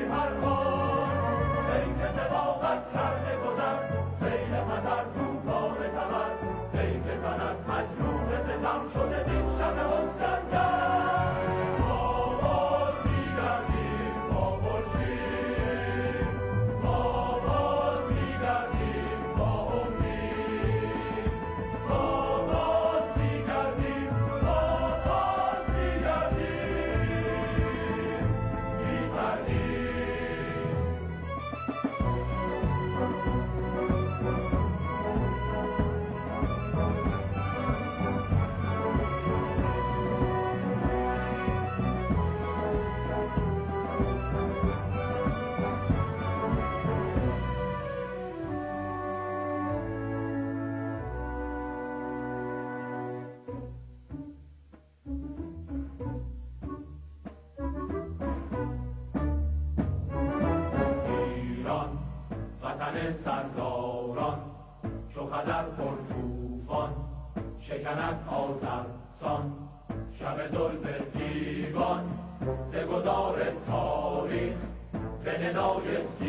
هر بار ای که تباقت کرده گذر سیل خطر توفان تبر ای که فلک مجروح ستم شده دین شب حسنگر ما باز می‌گردیم با خورشید ما باز می‌گردیم با امید ما باز می‌گردیم ما باز می‌گردیم می‌گردیم ایران وطن سرداران چو خزر پر طوفان شکند آذرسان شب ظلم دیوان ز گذار تاریخ به ندای